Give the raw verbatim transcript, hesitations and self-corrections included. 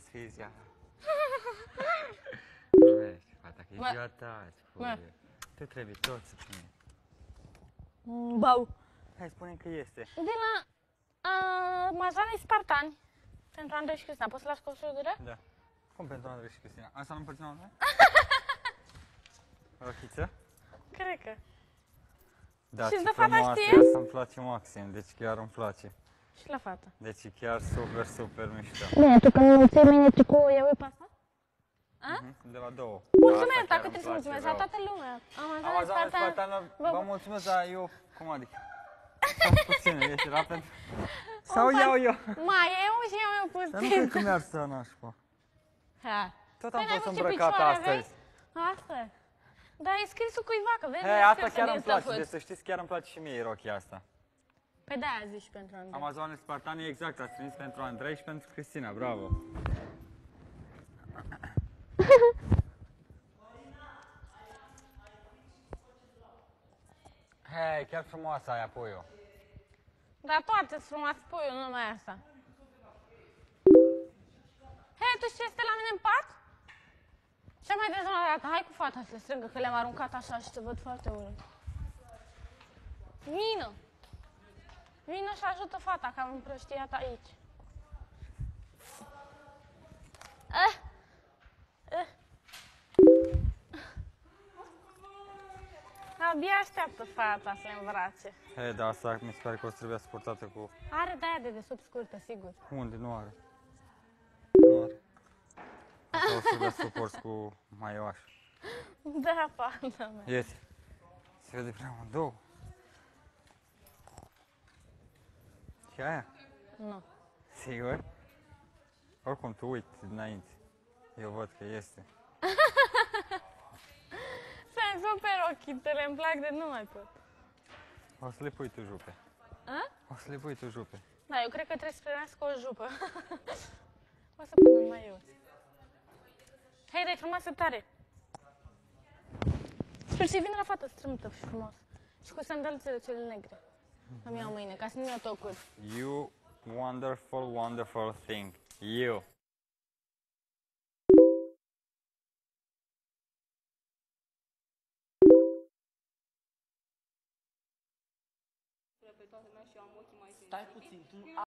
să fie ziua. Nu vezi, fata, că e ziua ta, spune. Tu trebuie tot să fie. Bau. Hai, spune că este. De la uh, Mazane Spartani. Pentru Andrei și Cristina. Poți să las cu o surdură? Da. Cum pentru Andrei și Cristina? Asta nu împărțim la noi? Rochiță? Cred că. Da, Și ce de fata frumoasă e, știe? asta îmi place maxim, deci chiar îmi place. Și la fată. Deci e chiar super, super mișto. Bine, tu când nu ții mine tricou, eu uit pe asta? Mhm, de la două. Mulțumesc, Asta dacă chiar trebuie să îmi mulțumesc place la rău. toată lumea. Amazon Amazon Spartan. Spartan, Vă- vă mulțumesc, dar eu, cum adică? Sunt puține, ești era pentru... Sau iau eu? Mai eu și eu eu Dar nu puțin. cred că mi-ar să nașpa. Ha. Tot am Păi, n-ai fost văzut ce îmbrăcat picioare astăzi. aveai? Asta e. Dar e scrisul cuiva, că vezi? Hei, nu e asta scris chiar din îmi place, stăpâni. deci să știți, chiar îmi place și mie rochia asta. Păi de-aia zici pentru Andrei. Amazon Spartan e exact, ați trimis pentru Andrei și pentru Cristina, bravo. Hei, chiar frumoasă aia, puiul. Dar toate sunt frumoase, puiul, nu numai asta. Hei, tu știi ce este la mine în pat? Cea mai dezonată. Hai cu fata să le strângă, că le-am aruncat așa și se văd foarte urât. Vină! Vină și ajută fata, că am împrăștiat aici. Eh. Eh. Abia așteaptă fata să le îmbrace. Hei, dar asta mi se pare că o să trebuie suportată cu... Are de-aia de desubt scurtă, sigur. Unde? Nu are. Nu are. Asta o să trebuie să suporți cu maioaș. Da, fata mea. Iese. Se vede prea mult. Două. Și aia? Nu. Sigur? Oricum, tu uiți înainte. Eu văd că este. Sunt super ochitele, îmi plac de nu mai pot. O să le pui tu jupe. A? O să le pui tu jupe. Da, eu cred că trebuie să primească o jupă. O să pun în maiuț. Hei, dar e frumoasă tare. Sper să-i vină la fată strâmtă și frumos. Și cu sandalțele cele negre. Îmi iau mâine, ca să nu iau tocuri. You wonderful, wonderful thing. You. Stai puțin, tu